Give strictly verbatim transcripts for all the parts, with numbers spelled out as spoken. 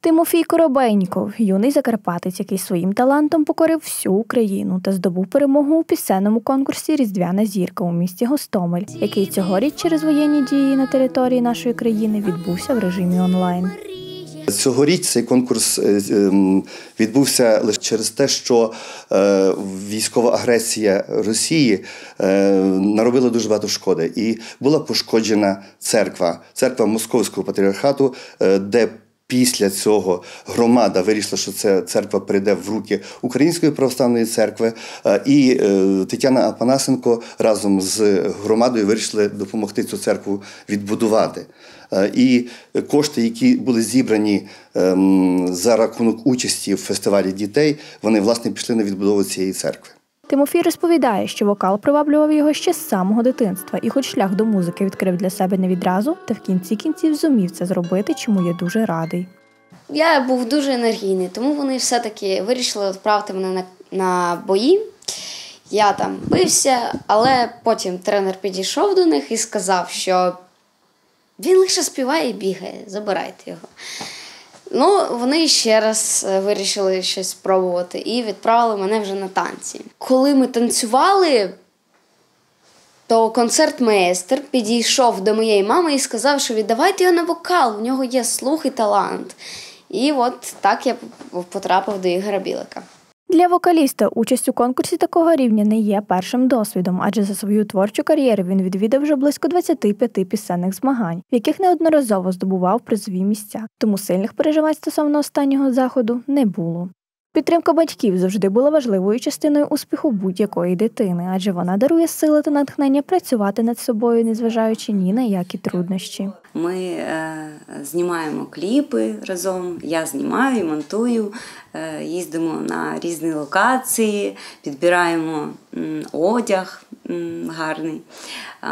Тимофій Коробейніков – юний закарпатець, який своїм талантом покорив всю Україну та здобув перемогу у пісенному конкурсі «Різдвяна зірка» у місті Гостомель, який цьогоріч через воєнні дії на території нашої країни відбувся в режимі онлайн. Цьогоріч цей конкурс відбувся лише через те, що військова агресія Росії наробила дуже багато шкоди. І була пошкоджена церква, церква Московського патріархату, де після цього громада вирішила, що ця церква перейде в руки Української православної церкви, і Тетяна Апанасенко разом з громадою вирішили допомогти цю церкву відбудувати. І кошти, які були зібрані за рахунок участі в фестивалі дітей, вони, власне, пішли на відбудову цієї церкви. Тимофій розповідає, що вокал приваблював його ще з самого дитинства, і хоч шлях до музики відкрив для себе не відразу, та в кінці кінців зумів це зробити, чому я дуже радий. Я був дуже енергійний, тому вони все-таки вирішили відправити мене на, на бої. Я там бився, але потім тренер підійшов до них і сказав, що він лише співає і бігає, забирайте його. Ну, вони ще раз вирішили щось спробувати і відправили мене вже на танці. Коли ми танцювали, то концертмейстер підійшов до моєї мами і сказав, що віддавайте його на вокал, у нього є слух і талант. І от так я потрапив до Ігоря Білика. Для вокаліста участь у конкурсі такого рівня не є першим досвідом, адже за свою творчу кар'єру він відвідав вже близько двадцяти п'яти пісенних змагань, в яких неодноразово здобував призові місця. Тому сильних переживань стосовно останнього заходу не було. Підтримка батьків завжди була важливою частиною успіху будь-якої дитини, адже вона дарує сили та натхнення працювати над собою, незважаючи ні на які труднощі. Ми е, знімаємо кліпи разом, я знімаю і монтую, е, їздимо на різні локації, підбираємо м, одяг м, гарний. Е,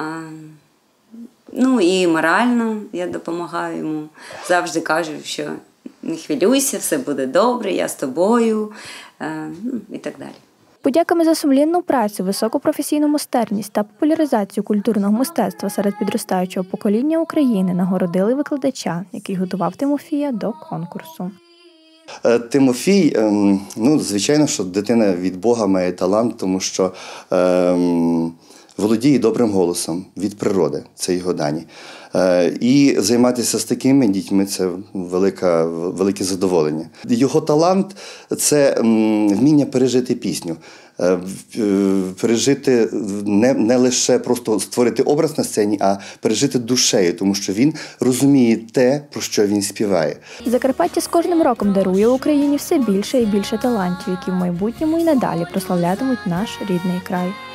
ну і морально я допомагаю йому, завжди кажу, що не хвилюйся, все буде добре, я з тобою, е, і так далі. Подяками за сумлінну працю, високу професійну майстерність та популяризацію культурного мистецтва серед підростаючого покоління України нагородили викладача, який готував Тимофія до конкурсу. Тимофій, ну, звичайно, що дитина від Бога має талант, тому що ем, володіє добрим голосом від природи, це його дані. І займатися з такими дітьми – це велика, велике задоволення. Його талант – це вміння пережити пісню, пережити не, не лише просто створити образ на сцені, а пережити душею, тому що він розуміє те, про що він співає. Закарпаття з кожним роком дарує Україні все більше і більше талантів, які в майбутньому і надалі прославлятимуть наш рідний край.